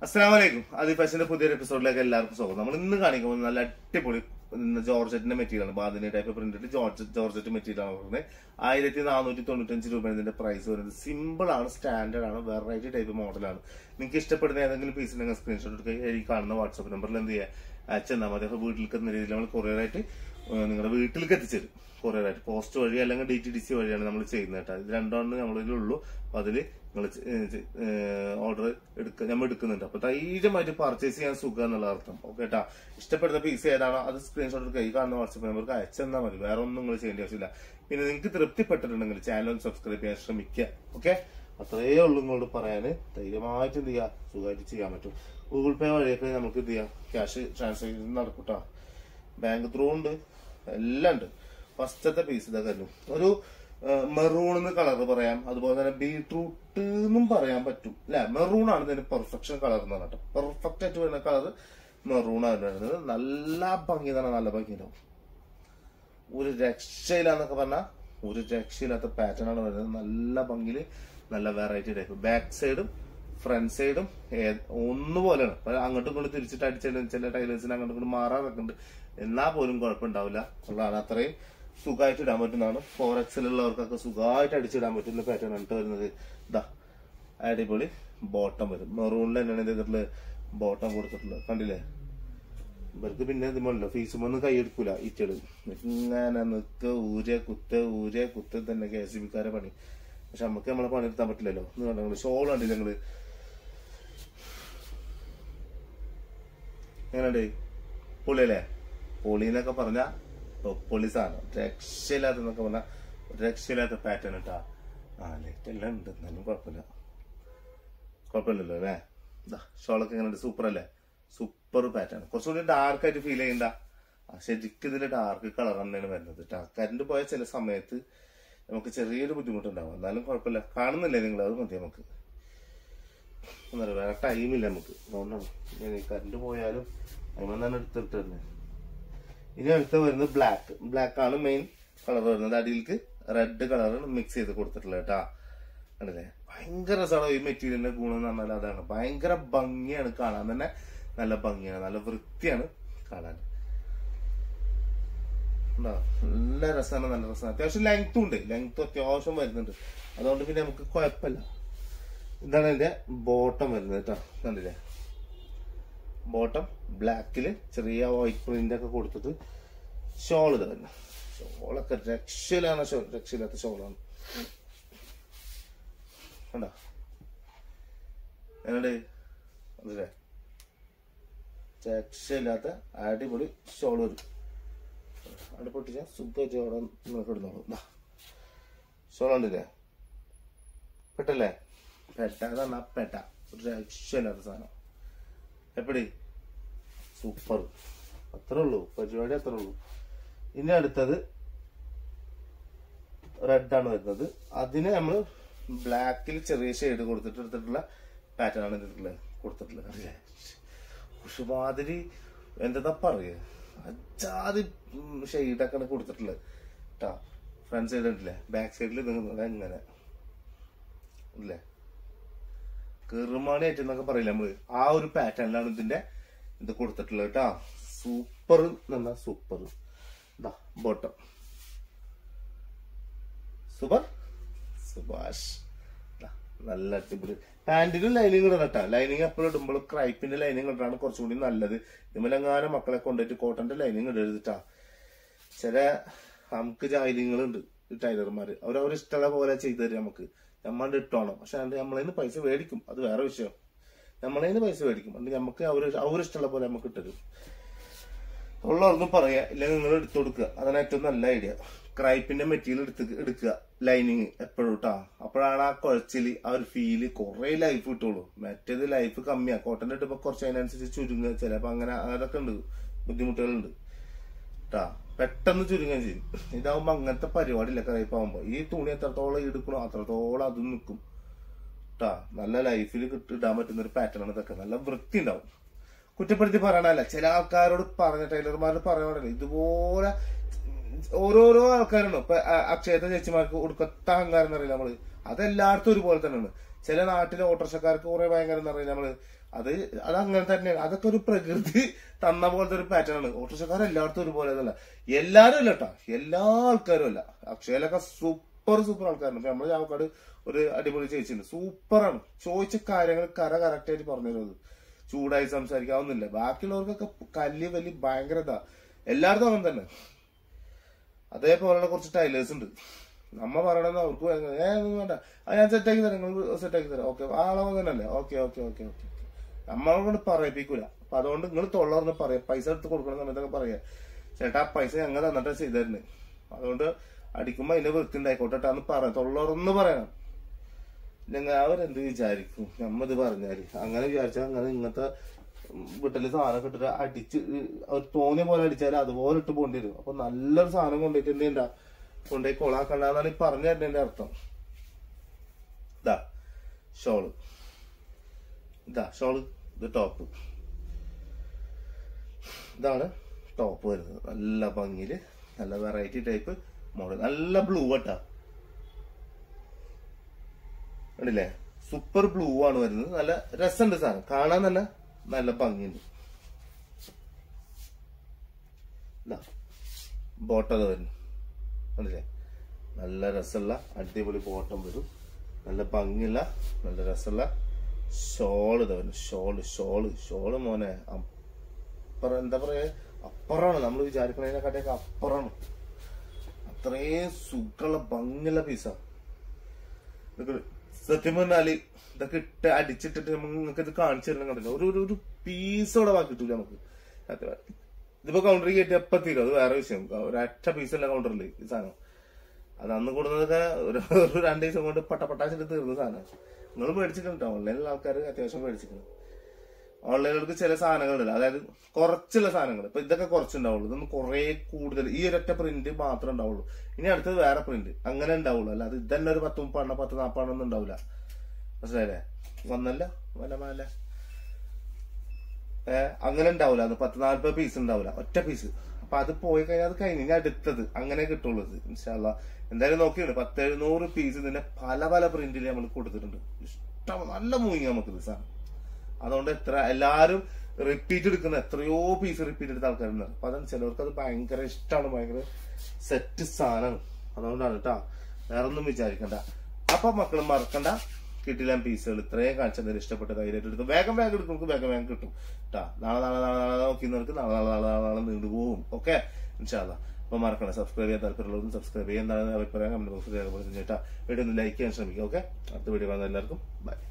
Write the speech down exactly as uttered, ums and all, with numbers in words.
അസ്സലാമു അലൈക്കും. ആദി ഫാഷന്റെ പുതിയൊരു എപ്പിസോഡിലേക്ക് എല്ലാവർക്കും സ്വാഗതം. നമ്മൾ ഇന്ന് കാണിക്കുമ്പോൾ നല്ല അടിപൊളി ജോർജറ്റിന്റെ മെറ്റീരിയലാണ്. ബാദിനി ടൈപ്പ് പ്രിന്റഡ് ജോർജ് ജോർജറ്റ് മെറ്റീരിയൽ ആണ് പറയുന്നത്. ആയിരത്തി നാനൂറ്റി തൊണ്ണൂറ്റഞ്ച് രൂപ ഇതിന്റെ പ്രൈസ് വരുന്നത്. സിമ്പിൾ ആണ്, സ്റ്റാൻഡേർഡ് ആണ്, വെറൈറ്റി ടൈപ്പ് മോഡലാണ്. നിങ്ങൾക്ക് ഇഷ്ടപ്പെടുന്ന ഏതെങ്കിലും പീസ് നിങ്ങൾ സ്ക്രീൻഷോട്ട് എടുക്കുക. ഈ കാണുന്ന വാട്സ്ആപ്പ് നമ്പറിൽ എന്ത് ചെയ്യുക, അയച്ചെന്നാൽ മതി. അപ്പോൾ വീട്ടിലേക്ക് എത്തുന്ന രീതിയിൽ നമ്മൾ കൊറിയറായിട്ട് നിങ്ങളുടെ വീട്ടിലേക്ക് എത്തിച്ചേരും. കൊറിയറായിട്ട് പോസ്റ്റ് വഴി അല്ലെങ്കിൽ ഡി ടി ഡി സി വഴിയാണ് നമ്മൾ ചെയ്യുന്നത് കേട്ടോ. ഇത് രണ്ടാണ് നമ്മളിലുള്ളൂ. അപ്പൊ അതില് നിങ്ങൾ ഓർഡർ എടുക്ക നമ്മൾ എടുക്കുന്നുണ്ട്. അപ്പൊ ധൈര്യമായിട്ട് പർച്ചേസ് ചെയ്യാൻ സുഖം എന്നുള്ള അർത്ഥം. ഓക്കെ കേട്ടാ. ഇഷ്ടപ്പെടുന്ന പീസ് ഏതാണോ അത് സ്ക്രീൻഷോട്ട് എടുക്കുക. ഈ കാണുന്ന വാട്സ്ആപ്പ് നമ്പർക്ക് അയച്ചെന്നാൽ മതി. വേറെ ഒന്നും നിങ്ങൾ ചെയ്യേണ്ട ആവശ്യമില്ല. പിന്നെ നിങ്ങൾക്ക് തൃപ്തിപ്പെട്ടിട്ടുണ്ടെങ്കിൽ ചാനൽ ഒന്ന് സബ്സ്ക്രൈബ് ചെയ്യാൻ ശ്രമിക്കുക. ഓക്കെ, അത്രയേ ഉള്ളൂ നിങ്ങളോട് പറയാന്. ധൈര്യമായിട്ട് എന്ത് ചെയ്യാം, സുഖമായിട്ട് ചെയ്യാൻ പറ്റും. ഗൂഗിൾ പേ വഴിയൊക്കെ നമുക്ക് എന്ത് ചെയ്യാം, ക്യാഷ് ട്രാൻസ്ഫർ നടക്കൂട്ടാ. ബാങ്ക് ത്രൂ ഉണ്ട്, എല്ലാം ഉണ്ട്. ഫസ്റ്റത്തെ പീസ് ഇതൊക്കെ ഒരു മെറൂൺ എന്ന് കളർ പറയാം. അതുപോലെ തന്നെ ബീട്രൂട്ട് എന്നും പറയാൻ പറ്റും അല്ലെ. മെറൂൺ ആണ് ഇതിന് പെർഫെക്ഷൻ കളർ എന്ന് പറഞ്ഞിട്ട്. പെർഫെക്റ്റ് ആയിട്ട് വരുന്ന കളർ മെറൂൺ ആണ് വരുന്നത്. നല്ല ഭംഗി തന്നെ, നല്ല ഭംഗി ഉണ്ടാവും. ഒരു രക്ഷയില്ലാന്നൊക്കെ പറഞ്ഞാൽ ഒരു രക്ഷയില്ലാത്ത പാറ്റേൺ ആണ് വരുന്നത്. നല്ല ഭംഗിയില് നല്ല വെറൈറ്റി ടൈപ്പ്. ബാക്ക് സൈഡും ഫ്രണ്ട് സൈഡും ഒന്നുപോലെയാണ്. അങ്ങോട്ടും ഇങ്ങോട്ടും തിരിച്ചിട്ട് അടിച്ചിട്ട് ചില ടൈലേഴ്സിന് അങ്ങോട്ടും ഇങ്ങോട്ടും മാറാറൊക്കെ ഉണ്ട്. എന്നാൽ പോലും കുഴപ്പമുണ്ടാവില്ല ഉള്ളതാണ്. അത്രയും സുഖമായിട്ട് ഇടാൻ പറ്റുന്നതാണ്. ഫോർ എക്സിലുള്ളവർക്കൊക്കെ സുഖമായിട്ട് അടിച്ചിടാൻ പറ്റുന്ന പാറ്റേൺ ആണ് വരുന്നത്. ഇതാ അടിപൊളി ബോട്ടം വരും. മെറൂണിൽ തന്നെയാണ് ഇതിട്ടുള്ള ബോട്ടം കൊടുത്തിട്ടുള്ളത്. കണ്ടില്ലേ? ഇവർക്ക് പിന്നെ ഇതുമല്ലോ ഫീസുമൊന്നും കൈയെടുക്കൂല. ഇറ്റള് ഇങ്ങനെ നിക്ക ഊര കുത്ത ഊര കുത്ത തന്നെ കെ എസ് ബിക്കാരെ പണി. പക്ഷെ നമുക്ക് നമ്മളെ പണി എടുത്താൻ പറ്റില്ലല്ലോ. ഒന്ന് കണ്ടോ, ഷോൾ കണ്ടില്ല നിങ്ങള് എങ്ങനെയുണ്ട്? പൊളിയല്ലേ? പൊളിന്നൊക്കെ പറഞ്ഞ പൊളി സാധനം. രക്ഷയില്ലാത്തെന്നൊക്കെ പറഞ്ഞാൽ രക്ഷയില്ലാത്ത പാറ്റേൺ ഇട്ടാ. ആ ലൈറ്റ് എല്ലാം ഉണ്ട്, എന്നാലും കുഴപ്പമില്ല. കുഴപ്പമില്ലല്ലോ അല്ലേ? ഇതാ ഷോളൊക്കെ എങ്ങനെയുണ്ട്? സൂപ്പർ അല്ലേ? Super pattern. കുറച്ചുകൂടി ഡാർക്ക് ആയിട്ട് ഫീൽ ചെയ്യണ്ട. ശരിക്കും ഇതിന്റെ ഡാർക്ക് കളർ തന്നെയാണ് വരുന്നത് കേട്ടോ. കറണ്ട് പോയ ചില സമയത്ത് നമുക്ക് ചെറിയൊരു ബുദ്ധിമുട്ടുണ്ടാവും. എന്നാലും കുഴപ്പമില്ല. കാണുന്നില്ലേ നിങ്ങൾ? അത് മതി നമുക്ക്. എന്താ പറയുക, വേറെ ടൈമില്ല നമുക്ക്. അതുകൊണ്ടാണ് കറണ്ട് പോയാലും അങ്ങനെ തന്നെ എടുത്തിട്ട് തന്നെ. ഇനി അടുത്ത വരുന്നത് ബ്ലാക്ക്. ബ്ലാക്ക് ആണ് മെയിൻ കളർ വരുന്നത്. അടിയിലേക്ക് റെഡ് കളർ മിക്സ് ചെയ്ത് കൊടുത്തിട്ടുള്ളത് കേട്ടാ. കണ്ടില്ലേ? ഭയങ്കര രസമാണ് ഈ മെറ്റീരിയലിന്റെ ഗുണം എന്ന് പറഞ്ഞാൽ അതാണ്. ഭയങ്കര ഭംഗിയാണ് കാണാൻ തന്നെ. നല്ല ഭംഗിയാണ്, നല്ല വൃത്തിയാണ് കാണാൻ. നല്ല രസമാണ്, നല്ല രസമാണ്. അത്യാവശ്യം ലെങ്ത്തും ഉണ്ട്. ലെങ്ത്തും അത്യാവശ്യം വരുന്നുണ്ട്. അതുകൊണ്ട് പിന്നെ നമുക്ക് കുഴപ്പമില്ല. ഇതാണ് എന്റെ ബോട്ടം വരുന്നത് കേട്ടോ. കണ്ടില്ലേ? ബോട്ടം ബ്ലാക്കില് ചെറിയ വൈറ്റ് പ്രിന്റ് ഒക്കെ കൊടുത്തിട്ട് ഷോൾ ഇത് തന്നെ. ഷോളൊക്കെ രക്ഷയിലാണ്. ഷോ രക്ഷയില്ലാത്ത ഷോളാണ്. കണ്ടോ? എന്നുണ്ട് അതല്ലേ? രക്ഷയില്ലാത്ത അടിപൊളി ഷോൾ വരും. അവിടെ പൊട്ടിച്ചാൽ സുഖമായിട്ട് അവിടെ നിങ്ങൾക്ക് ഇടുന്നോളൂ. ഷോൾ ഉണ്ടല്ലേ? പെട്ടല്ലേ? പെട്ട അതാണ് ആ പെട്ട. ഒരു രക്ഷയില്ലാത്ത സാധനം. എപ്പടി സൂപ്പർ. അത്രേ ഉള്ളൂ പരിപാടി, അത്രേ ഉള്ളൂ. ഇനി അടുത്തത് റെഡ് ആണ് വരുന്നത്. അതിന് നമ്മൾ ബ്ലാക്കിൽ ചെറിയ ഷെയ്ഡ് കൊടുത്തിട്ട് എടുത്തിട്ടുള്ള പാറ്റേൺ ആണ് ഇതിട്ടുള്ളത് കൊടുത്തിട്ടുള്ളത്. അറിയാം ഒരുമാതിരി എന്താ പറയുക, അജാതി ഷെയ്ഡൊക്കെയാണ് കൊടുത്തിട്ടുള്ളത് കേട്ടാ. ഫ്രണ്ട് സൈഡ് ഉണ്ടല്ലേ? ബാക്ക് സൈഡിൽ ഇത് എങ്ങനെ ഇല്ലേ, കെറുമാണി ആയിട്ട് എന്നൊക്കെ പറയില്ല നമ്മള്. ആ ഒരു പാറ്റേണിലാണ് ഇതിന്റെ ഇത് കൊടുത്തിട്ടുള്ളത് കേട്ടാ. സൂപ്പർ എന്നാ സൂപ്പർ. ഇതാ ബോട്ടം സൂപ്പർ സുഭാഷ്. നല്ല അടിപൊളി. പാന്റിനും ലൈനിങ് ഇടണം കേട്ടാ. ലൈനിങ് എപ്പോഴും ഇടുമ്പോൾ ക്രൈപ്പിന്റെ ലൈനിങ് ഇടാണ് കുറച്ചുകൂടി നല്ലത്. ഇതുമല്ലെങ്ങാനും മക്കളെ കൊണ്ടുപോയിട്ട് കോട്ടന്റെ ലൈനിങ് ഇടരുതിട്ടാ. ചില നമുക്ക് ജാലിങ്ങളുണ്ട് ടൈലർമാര്. അവരവർ ഇഷ്ടമുള്ള പോലെ ചെയ്തു തരും നമുക്ക്. നമ്മളുടെ ഇട്ടോണം. പക്ഷെ അത് നമ്മളതിന് പൈസ മേടിക്കും. അത് വേറെ വിഷയം. നമ്മളതിന് പൈസ മേടിക്കും. അത് നമുക്ക് അവർ അവരിഷ്ടമുള്ള പോലെ നമുക്ക് ഇട്ടരും. ഉള്ളവർക്കും പറയാ, ഇല്ലെങ്കിൽ നിങ്ങൾ എടുത്തു കൊടുക്കുക. അതാണ് ഏറ്റവും നല്ല ഐഡിയ. ക്രൈപ്പിന്റെ മെറ്റീരിയൽ എടുത്ത് എടുക്കുക. ലൈനിങ് എപ്പോഴും ഇട്ടാ. അപ്പോഴാണ് ആ കുഴച്ചില് ആ ഒരു ഫീല് കുറെ ലൈഫ് കിട്ടുള്ളൂ. മറ്റേത് ലൈഫ് കമ്മിയാ. കോട്ടന്റെ ഇട്ടപ്പോ കുറച്ച് അതിനനുസരിച്ച് ചുരുങ്ങുക. ചിലപ്പോ അങ്ങനെ അതൊക്കെ ഉണ്ട്, ബുദ്ധിമുട്ടുകളുണ്ട് കേട്ടാ. പെട്ടെന്ന് ചുരുങ്ങുകയും ചെയ്യും. ഇതാവുമ്പോ അങ്ങനത്തെ പരിപാടിയില്ല. ക്രൈപ്പ് ആവുമ്പോ ഈ തുണി എത്രത്തോളം എടുക്കണോ അത്രത്തോളം അതും നിൽക്കും കേട്ടാ. നല്ല ലൈഫിൽ ഇടാൻ പറ്റുന്ന ഒരു പാറ്റേൺ ആണ് ഇതൊക്കെ. നല്ല വൃത്തി ഉണ്ടാവും. കുറ്റപ്പെടുത്തി പറയണല്ല. ചില ആൾക്കാരോട് പറഞ്ഞ ടൈലർമാരോട് പറയണല്ലോ ഇതുപോലെ ഓരോരോ ആൾക്കാരുണ്ടോ. ഇപ്പൊ അക്ഷയത്തെ ചേച്ചിമാർക്ക് ഒടുക്കത്ത അഹങ്കാരം എന്നറിയില്ല നമ്മള്. അതെല്ലായിടത്തും ഒരുപോലെ തന്നെയാണ്. ചില നാട്ടിലെ ഓട്ടോറിക്ഷക്കാർക്ക് കുറെ ഭയങ്കര എന്ന് പറയുന്നത് നമ്മള് അത് അത് അങ്ങനെ തന്നെയാണ്. അതൊക്കെ ഒരു പ്രകൃതി തന്ന പോലത്തെ ഒരു പാറ്റേൺ ആണ്. ഓട്ടോറിക്ഷക്കാർ എല്ലായിടത്തും ഒരുപോലെ അല്ല, എല്ലാരും അല്ല കേട്ടോ, എല്ലാ ആൾക്കാരും അല്ല. അക്ഷയയിലൊക്കെ സൂപ്പർ സൂപ്പർ ആൾക്കാരുണ്ട്. നമ്മുടെ ചാവക്കാട് ഒരു അടിപൊളി ചേച്ചിയുണ്ട്, സൂപ്പറാണ്. ചോദിച്ച കാര്യങ്ങൾ കര കറക്റ്റ് ആയിട്ട് പറഞ്ഞു തരുന്നത്, ചൂടായി സംസാരിക്കാവുന്നില്ല. ബാക്കിയുള്ളവർക്കൊക്കെ കല്ല് വലിയ ഭയങ്കര ഇതാ, എല്ലായിടത്തും അങ്ങനെ തന്നെ. അതേപോലെയുള്ള കുറച്ച് ടൈലേഴ്സ് ഉണ്ട്, നമ്മ പറയണമെന്ന് അവർക്ക് ഏതൊന്നും വേണ്ട, അത് ഞാൻ സെറ്റാക്കി തരാം, നിങ്ങൾ സെറ്റാക്കി തരാം, ഓക്കെ ആളാവും തന്നെയല്ലേ, ഓക്കെ ഓക്കെ ഓക്കെ ഓക്കെ നമ്മളെ കൊണ്ട് പറയിപ്പിക്കൂല. അപ്പൊ അതുകൊണ്ട് നിങ്ങൾ തൊള്ളർന്ന് പറയാം, പൈസ എടുത്ത് കൊടുക്കണം സമയത്തൊക്കെ പറയാ, ചേട്ടാ ആ പൈസ ഞങ്ങൾ തന്നിട്ട് ചെയ്തു തരുന്നത്, അതുകൊണ്ട് അടിക്കുമ്പോ അതിന്റെ വൃത്തി ഉണ്ടായിക്കോട്ടെന്ന് പറയാം, തൊള്ളർന്ന് പറയണം. ഞങ്ങൾ അവരെന്ത് വിചാരിക്കും നമ്മത് പറഞ്ഞാല്, അങ്ങനെ വിചാരിച്ചാൽ അങ്ങനെ ഇങ്ങനത്തെ വീട്ടില് സാധനം ഇട്ടിട്ട് അടിച്ച് തോന്നിയ പോലെ അടിച്ചാൽ അതുപോലെ ഇട്ട് പോണ്ടി വരും. അപ്പൊ നല്ലൊരു സാധനം കൊണ്ടിട്ട് എന്താ കൊണ്ടുപോയി കൊളാക്കണ്ടെന്നാണ് ഈ പറഞ്ഞു തരുന്നതിന്റെ അർത്ഥം. ഇതാ ഷോള്, ഇതാ ഷോള്, ഇത് ടോപ്പ്, ഇതാണ് ടോപ്പ് വരുന്നത്. നല്ല ഭംഗിയില് നല്ല വെറൈറ്റി ടൈപ്പ് മോഡൽ, നല്ല ബ്ലൂ ആട്ടാ, കണ്ടില്ലേ, സൂപ്പർ ബ്ലൂ ആണ് വരുന്നത്. നല്ല രസമുണ്ട് സാധനം, കാണാൻ തന്നെ നല്ല ഭംഗിയുണ്ട്. ബോട്ടം വരുന്നു, കണ്ടില്ലേ, നല്ല രസമുള്ള അടിപൊളി ബോട്ടം വരും, നല്ല ഭംഗിയുള്ള നല്ല രസമുള്ള ഷോള് ഇതാ വരുന്നു. ഷോള് ഷോള് ഷോള് മോനെ അപ്പുറം, എന്താ പറയാ, അപ്പുറമാണ് നമ്മൾ വിചാരിക്കുന്നതിനെക്കാട്ടിയൊക്കെ അപ്പുറമാണ്. അത്രയും സുഖമുള്ള ഭംഗിയുള്ള പീസാ. സത്യം പറഞ്ഞാല് ഇതൊക്കെ ഇട്ട് അടിച്ചിട്ടിട്ട് നിങ്ങൾക്ക് ഇത് കാണിച്ചു തരണം, കണ്ടില്ല, ഒരു ഒരു പീസോടെ ബാക്കി കിട്ടൂല നമുക്ക്. ഇതിപ്പോ കൗണ്ടറിൽ കയറ്റി എപ്പ തീരും, അത് വേറെ വിഷയം. ഒരൊറ്റ പീസല്ല കൗണ്ടറിൽ ഈ സാധനം. അത് അന്ന് കൂടുന്നതൊക്കെ ഒരു രണ്ടു ദിവസം കൊണ്ട് പട്ടപ്പട്ടാച്ചിട്ട് തീർന്ന സാധനം. നിങ്ങൾ മേടിച്ചിട്ടുണ്ട്, ഓൺലൈനിലുള്ള ആൾക്കാർ അത്യാവശ്യം മേടിച്ചിട്ടുണ്ട്. ഓൺലൈനുകൾക്ക് ചില സാധനങ്ങളുണ്ടല്ലോ, അതായത് കുറച്ചുള്ള സാധനങ്ങൾ, ഇപ്പൊ ഇതൊക്കെ കുറച്ചുണ്ടാവുള്ളൂ, ഇതൊന്നും കുറെ കൂടുതൽ ഈ ഒരൊറ്റ പ്രിന്റ് മാത്രമേ ഉണ്ടാവുള്ളൂ. ഇനി അടുത്തത് വേറെ പ്രിന്റ് അങ്ങനെ ഉണ്ടാവുള്ളൂ, അല്ലാതെ ഇതന്നെ ഒരു പത്ത് മുപ്പാണെണ്ണ പത്ത് നാൽപ്പാണെണ്ണം ഒന്നും ഉണ്ടാവില്ല. മനസ്സിലായില്ലേ, വന്നല്ല വനമാല ഏഹ് അങ്ങനെ ഉണ്ടാവില്ല, അത് പത്ത് നാല്പത് പീസ് ഉണ്ടാവില്ല, ഒറ്റ പീസ്. അപ്പൊ അത് പോയി കഴിഞ്ഞാൽ അത് കഴിഞ്ഞ് ഇനി അടുത്തത് അങ്ങനെ കിട്ടുള്ളൂ. ഇൻഷാല്ല എന്തായാലും നോക്കിയുണ്ട്, പത്ത് എഴുന്നൂറ് പീസ് ഇതിന്റെ പല പല പ്രിന്റിൽ നമ്മൾ കൊടുത്തിട്ടുണ്ട്. ഇഷ്ടം നല്ല മൂവിങ് നമുക്ക് ഇത് സാധനം. അതുകൊണ്ട് എത്ര എല്ലാരും റിപ്പീറ്റ് എടുക്കുന്ന എത്രയോ പീസ് റിപ്പീറ്റ് എടുത്ത ആൾക്കാരുണ്ട്. അപ്പൊ അതാണ് ചിലവർക്ക് അത് ഭയങ്കര ഇഷ്ടമാണ്, ഭയങ്കര സെറ്റ് സാധനമാണ്. അതുകൊണ്ടാണ് കേട്ടാ, വേറെ ഒന്നും വിചാരിക്കണ്ട. അപ്പൊ മക്കളും മറക്കണ്ട, കിട്ടില്ല പീസുകൾ ഇത്രയും കാണിച്ചതിൽ ഇഷ്ടപ്പെട്ട ധൈര്യമായിട്ട് എടുക്കും. വേഗം വേഗം എടുക്കും, വേഗം വേഗം കിട്ടും കേട്ടാ. നാളെ നാളെ നാളെ നാളെ നോക്കി നാളെ നാളെ നാളെ നാളെ നാളെ നീണ്ടുപോകും. ഓക്കെ ഇൻഷാല്ലാ. അപ്പൊ മറക്കണം, സബ്സ്ക്രൈബ് ചെയ്യാൻ താല്പര്യമുള്ളവരും സബ്സ്ക്രൈബ് ചെയ്യാൻ, എന്താണ് അഭിപ്രായം കമന്റ് ബോക്സിൽ രേഖപ്പെടുത്തും ചേട്ടാ. വീഡിയോ ഒന്ന് ലൈക്ക് ചെയ്യാൻ ശ്രമിക്കുക. ഓക്കെ, അടുത്ത വീഡിയോ കാണുന്ന എല്ലാവർക്കും ബൈ.